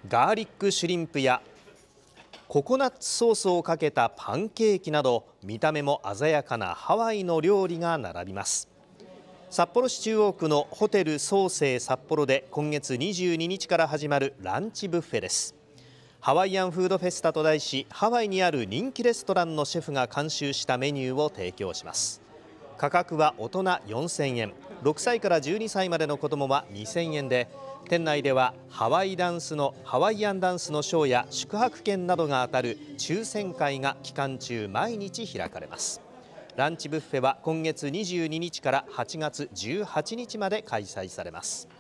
ガーリックシュリンプやココナッツソースをかけたパンケーキなど、見た目も鮮やかなハワイの料理が並びます。札幌市中央区のホテル創生札幌で今月22日から始まるランチブッフェです。ハワイアンフードフェスタと題し、ハワイにある人気レストランのシェフが監修したメニューを提供します。価格は大人4000円、6歳から12歳までの子どもは2000円で、店内ではハワイアンダンスのショーや宿泊券などが当たる抽選会が期間中毎日開かれます。ランチブッフェは今月22日から8月18日まで開催されます。